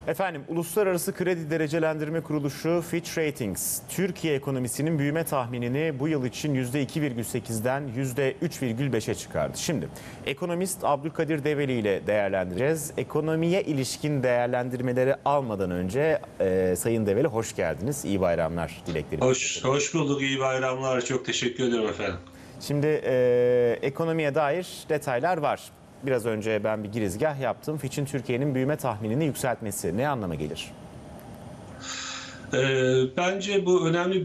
Efendim, Uluslararası Kredi Derecelendirme Kuruluşu Fitch Ratings, Türkiye ekonomisinin büyüme tahminini bu yıl için %2,8'den %3,5'e çıkardı. Şimdi ekonomist Abdülkadir Develi ile değerlendireceğiz. Ekonomiye ilişkin değerlendirmeleri almadan önce Sayın Develi hoş geldiniz. İyi bayramlar dileklerimi. Hoş bulduk, iyi bayramlar. Çok teşekkür ederim efendim. Şimdi ekonomiye dair detaylar var. Biraz önce ben bir girizgah yaptım. Fitch'in Türkiye'nin büyüme tahminini yükseltmesi ne anlama gelir? Bence bu önemli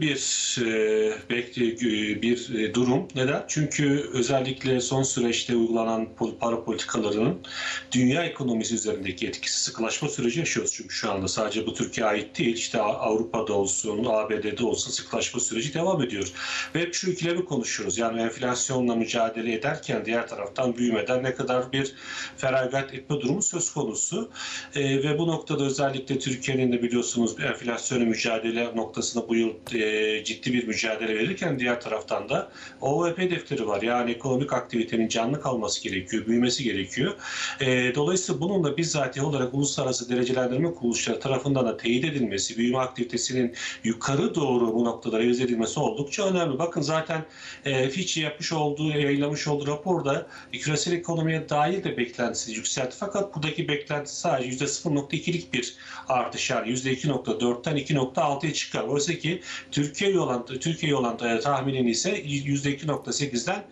bir durum. Neden? Çünkü özellikle son süreçte uygulanan para politikalarının dünya ekonomisi üzerindeki etkisi, sıkılaşma süreci yaşıyoruz. Çünkü şu anda sadece bu Türkiye'ye ait değil, işte Avrupa'da olsun, ABD'de olsun sıkılaşma süreci devam ediyor. Ve hep şu ikilemi konuşuyoruz. Yani enflasyonla mücadele ederken diğer taraftan büyümeden ne kadar bir feragat etme durumu söz konusu. Ve bu noktada özellikle Türkiye'nin de biliyorsunuz enflasyonu mücadele noktasında bu yıl ciddi bir mücadele verirken diğer taraftan da OVP hedefleri var. Yani ekonomik aktivitenin canlı kalması gerekiyor, büyümesi gerekiyor. Dolayısıyla bunun da bizzatihi olarak uluslararası derecelendirme kuruluşları tarafından da teyit edilmesi, büyüme aktivitesinin yukarı doğru bu noktada revize edilmesi oldukça önemli. Bakın zaten Fitch yayınlamış olduğu raporda küresel ekonomiye dair de beklentisi yükseltti. Fakat buradaki beklenti sadece %0,2'lik bir artış, yani %2,4'ten 2,6'ya çıkar. Oysa ki Türkiye olan tahminin ise %2,8'den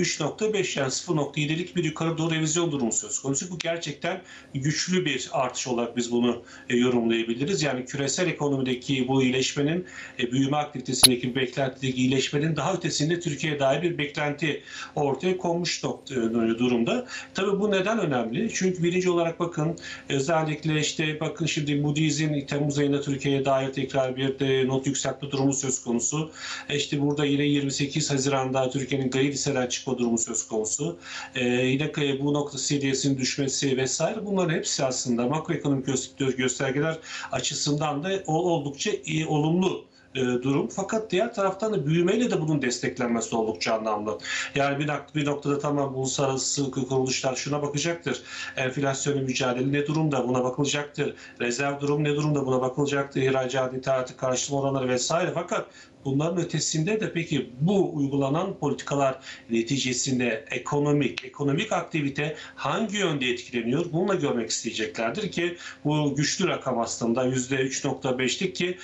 3,5, yani 0,7'lik bir yukarı doğru revizyon durumu söz konusu. Bu gerçekten güçlü bir artış olarak biz bunu yorumlayabiliriz. Yani küresel ekonomideki bu iyileşmenin, büyüme aktivitesindeki beklentideki iyileşmenin daha ötesinde Türkiye'ye dair bir beklenti ortaya konmuş durumda. Tabii bu neden önemli? Çünkü birinci olarak bakın, özellikle işte bakın şimdi Moody's'in Temmuz ayında Türkiye'ye dair tekrar bir not yükseltme durumu söz konusu. İşte burada yine 28 Haziran'da Türkiye'nin gri listeden çıkma durumu söz konusu. Yine bu nokta seviyesinin düşmesi vesaire, bunların hepsi aslında makroekonomik göstergeler açısından da oldukça olumlu durum. Fakat diğer taraftan da büyümeyle de bunun desteklenmesi oldukça anlamlı. Yani bir noktada tamam, uluslararası kuruluşlar şuna bakacaktır. Enflasyonla mücadele ne durumda, buna bakılacaktır. Rezerv durum ne durumda, buna bakılacaktır. İhracat, ithalatı, karşılama oranları vesaire. Fakat bunların ötesinde de peki bu uygulanan politikalar neticesinde ekonomik aktivite hangi yönde etkileniyor? Bunu da görmek isteyeceklerdir ki bu güçlü rakam aslında %3,5'lik ki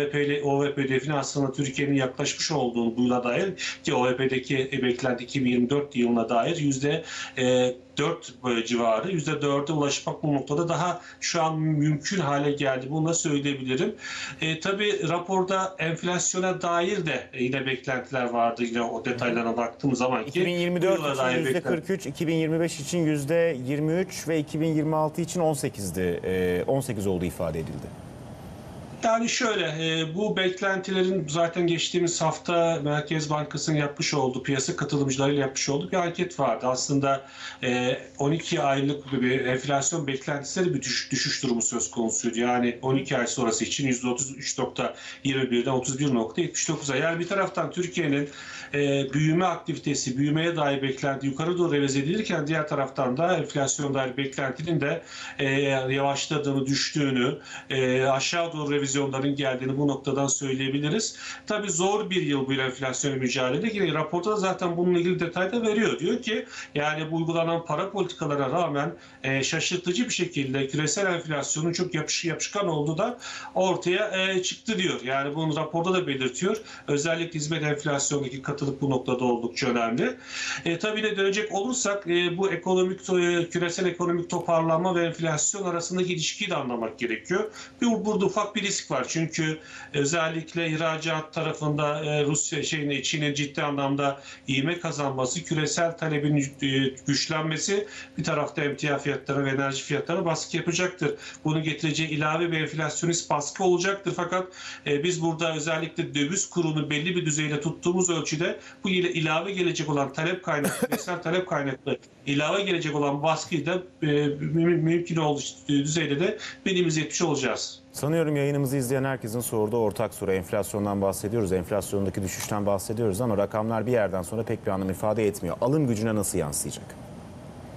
OVP hedefine aslında Türkiye'nin yaklaşmış olduğunu bu yıla dair, ki OVP'deki beklenti 2024 yılına dair %4 civarı, %4'e ulaşmak bu noktada daha şu an mümkün hale geldi. Bunu da söyleyebilirim. Tabii raporda enflasyona dair de yine beklentiler vardı. Yine o detaylarına baktığımız zaman ki 2024 için %43, 2025 için %23 ve 2026 için 18'di. 18 olduğu ifade edildi. Yani şöyle, bu beklentilerin zaten geçtiğimiz hafta Merkez Bankası'nın yapmış olduğu, piyasa katılımcılarıyla yapmış olduğu bir anket vardı. Aslında 12 aylık bir enflasyon beklentileri bir düşüş durumu söz konusuydu. Yani 12 ay sonrası için %33,21'den 31,79'a. Yani bir taraftan Türkiye'nin büyüme aktivitesi, büyümeye dair beklenti yukarı doğru revize edilirken diğer taraftan da enflasyon dair beklentinin de yavaşladığını, düştüğünü, aşağı doğru revizyonların geldiğini bu noktadan söyleyebiliriz. Tabii zor bir yıl bu enflasyonla mücadele. Yine raporda da zaten bununla ilgili detay da veriyor. Diyor ki yani bu uygulanan para politikalarına rağmen şaşırtıcı bir şekilde küresel enflasyonun çok yapışkan olduğu da ortaya çıktı diyor. Yani bunu raporda da belirtiyor. Özellikle hizmet enflasyonundaki katılık bu noktada oldukça önemli. Tabii de dönecek olursak bu küresel ekonomik toparlanma ve enflasyon arasındaki ilişkiyi de anlamak gerekiyor. Burada ufak bir risk var. Çünkü özellikle ihracat tarafında Çin'in ciddi anlamda ivme kazanması, küresel talebin güçlenmesi bir tarafta emtia fiyatları ve enerji fiyatlarına baskı yapacaktır. Bunu getireceği ilave bir enflasyonist baskı olacaktır. Fakat biz burada özellikle döviz kurunu belli bir düzeyde tuttuğumuz ölçüde bu ilave gelecek olan talep kaynaklı, küresel talep kaynaklı ilave gelecek olan baskıyı da mümkün olduğu düzeyde de minimize etmiş olacağız. Sanıyorum yayınımızı izleyen herkesin sorduğu ortak soru. Enflasyondan bahsediyoruz, enflasyondaki düşüşten bahsediyoruz ama rakamlar bir yerden sonra pek bir anlam ifade etmiyor. Alım gücüne nasıl yansıyacak?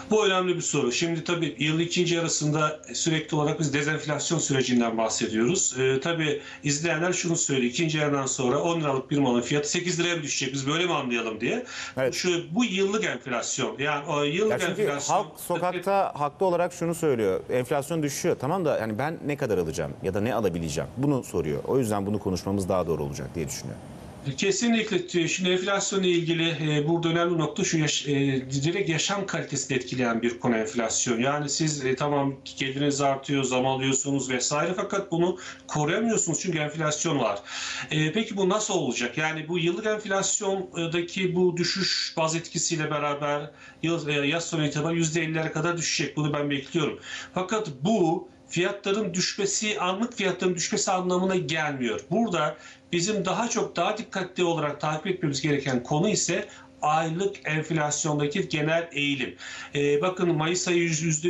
Bu önemli bir soru. Şimdi tabii yılın ikinci yarısında sürekli olarak biz dezenflasyon sürecinden bahsediyoruz. Tabii izleyenler şunu söylüyor. İkinci yarıdan sonra 10 liralık bir malın fiyatı 8 liraya mı düşecek? Biz böyle mi anlayalım diye. Evet. Bu yıllık enflasyon. Yani o Ya yıllık çünkü enflasyon... halk sokakta haklı olarak şunu söylüyor. Enflasyon düşüyor. Tamam da yani ben ne kadar alacağım ya da ne alabileceğim? Bunu soruyor. O yüzden bunu konuşmamız daha doğru olacak diye düşünüyorum. Kesinlikle. Şimdi enflasyonla ilgili burada önemli nokta şu, direkt yaşam kalitesini etkileyen bir konu enflasyon. Yani siz tamam geliriniz artıyor, zam alıyorsunuz vesaire, fakat bunu koruyamıyorsunuz çünkü enflasyon var. Peki bu nasıl olacak? Yani bu yıllık enflasyondaki bu düşüş baz etkisiyle beraber yaz sonu itibariyle %50'lere kadar düşecek. Bunu ben bekliyorum. Fakat bu fiyatların düşmesi, anlık fiyatların düşmesi anlamına gelmiyor. Burada bizim daha dikkatli olarak takip etmemiz gereken konu ise aylık enflasyondaki genel eğilim. Bakın Mayıs ayı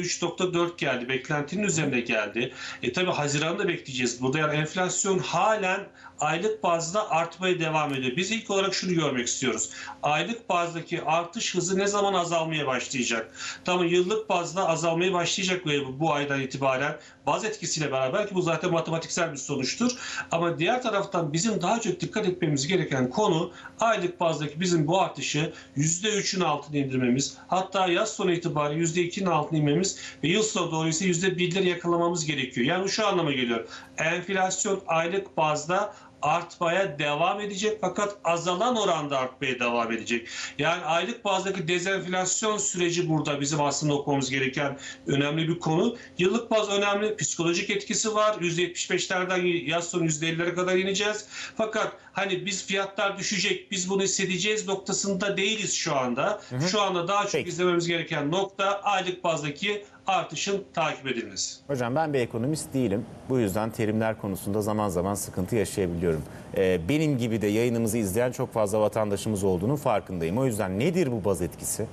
%3,4 geldi. Beklentinin üzerinde geldi. Tabii Haziran'da da bekleyeceğiz. Burada yani enflasyon halen aylık bazda artmaya devam ediyor. Biz ilk olarak şunu görmek istiyoruz. Aylık bazdaki artış hızı ne zaman azalmaya başlayacak? Tamam, yıllık bazda azalmaya başlayacak bu aydan itibaren. Baz etkisiyle beraber, ki bu zaten matematiksel bir sonuçtur. Ama diğer taraftan bizim daha çok dikkat etmemiz gereken konu aylık bazdaki bizim bu artışı %3'ün altına indirmemiz, hatta yaz sonu itibariyle %2'nin altına inmemiz ve yıl sonu doğru ise %1'leri yakalamamız gerekiyor. Yani şu anlama geliyor. Enflasyon aylık bazda artmaya devam edecek, fakat azalan oranda artmaya devam edecek. Yani aylık bazdaki dezenflasyon süreci burada bizim aslında okumamız gereken önemli bir konu. Yıllık baz önemli, psikolojik etkisi var. %75'lerden yaz sonu %50'lere kadar ineceğiz. Fakat hani biz fiyatlar düşecek, biz bunu hissedeceğiz noktasında değiliz şu anda. Şu anda daha çok Peki. izlememiz gereken nokta aylık bazdaki artışın takip edilmesi. Hocam ben bir ekonomist değilim. Bu yüzden terimler konusunda zaman zaman sıkıntı yaşayabiliyorum. Benim gibi de yayınımızı izleyen çok fazla vatandaşımız olduğunun farkındayım. O yüzden nedir bu baz etkisi?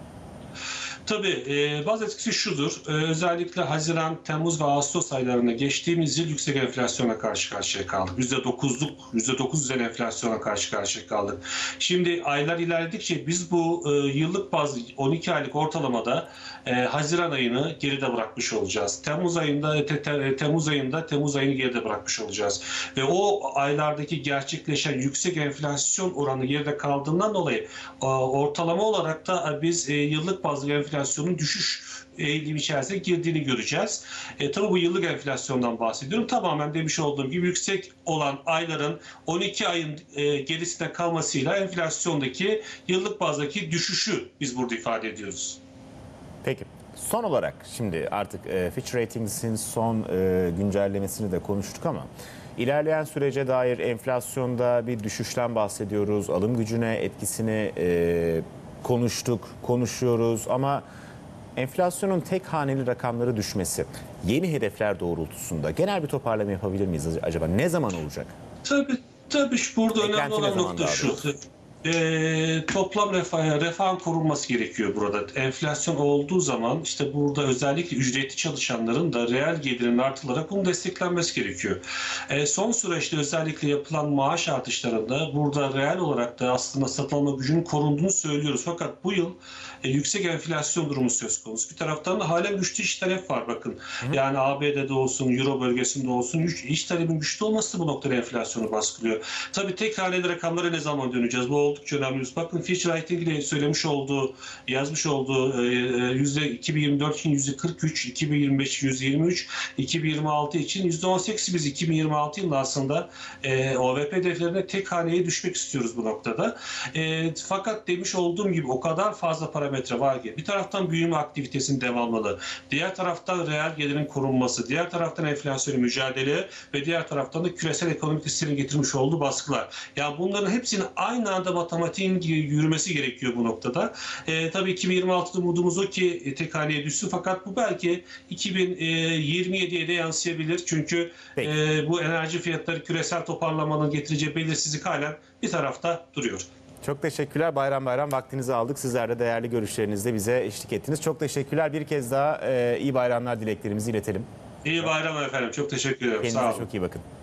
Tabii baz etkisi şudur. Özellikle Haziran, Temmuz ve Ağustos aylarında geçtiğimiz yıl yüksek enflasyona karşı karşıya kaldık. %9 üzeri enflasyona karşı karşıya kaldık. Şimdi aylar ilerledikçe biz bu yıllık bazı 12 aylık ortalamada Haziran ayını geride bırakmış olacağız. Temmuz ayını geride bırakmış olacağız. Ve o aylardaki gerçekleşen yüksek enflasyon oranı geride kaldığından dolayı ortalama olarak da biz yıllık bazlı enflasyonun düşüş eğilimi içerisine girdiğini göreceğiz. Tabii bu yıllık enflasyondan bahsediyorum. Tamamen demiş olduğum gibi yüksek olan ayların 12 ayın gerisinde kalmasıyla enflasyondaki yıllık bazdaki düşüşü biz burada ifade ediyoruz. Peki. Son olarak şimdi artık Fitch Ratings'in son güncellemesini de konuştuk ama ilerleyen sürece dair enflasyonda bir düşüşten bahsediyoruz. Alım gücüne etkisini konuşuyoruz ama enflasyonun tek haneli rakamları düşmesi yeni hedefler doğrultusunda genel bir toparlama yapabilir miyiz acaba? Ne zaman olacak? Tabii burada önemli Beklenti ne olan zaman nokta daha şu. doğrusu? Toplam refahın korunması gerekiyor burada. Enflasyon olduğu zaman işte burada özellikle ücretli çalışanların da reel gelirinin artılarak bunun desteklenmesi gerekiyor. Son süreçte özellikle yapılan maaş artışlarında burada reel olarak da aslında satın alma gücünün korunduğunu söylüyoruz. Fakat bu yıl yüksek enflasyon durumu söz konusu. Bir taraftan da halen güçlü iş talep var bakın. Yani ABD'de olsun, Euro bölgesinde olsun iş talebin güçlü olması bu noktada enflasyonu baskılıyor. Tabii tek haneli rakamlara ne zaman döneceğiz? Bu oldukça önemli. Bakın Fitch Rating'de yazmış olduğu %2024 için %43, 2025 için %23, 2026 için %18 biz 2026 yılında aslında OVP hedeflerine tek haneye düşmek istiyoruz bu noktada. Fakat demiş olduğum gibi o kadar fazla parametre var ki bir taraftan büyüme aktivitesinin devamlılığı, diğer taraftan reel gelirin korunması, diğer taraftan enflasyonla mücadele ve diğer taraftan da küresel ekonomik istikrarın getirmiş olduğu baskılar. Yani bunların hepsinin aynı anda matematiğin yürümesi gerekiyor bu noktada. Tabii 2026'da umudumuz o ki tek haneye düşsün, fakat bu belki 2027'ye de yansıyabilir. Çünkü bu enerji fiyatları küresel toparlamanın getireceği belirsizlik halen bir tarafta duruyor. Çok teşekkürler. Bayram bayram vaktinizi aldık. Sizler de değerli görüşlerinizle bize eşlik ettiniz. Çok teşekkürler. Bir kez daha iyi bayramlar dileklerimizi iletelim. İyi bayramlar efendim. Çok teşekkür ederim. Sağ Kendinize olun. çok iyi bakın.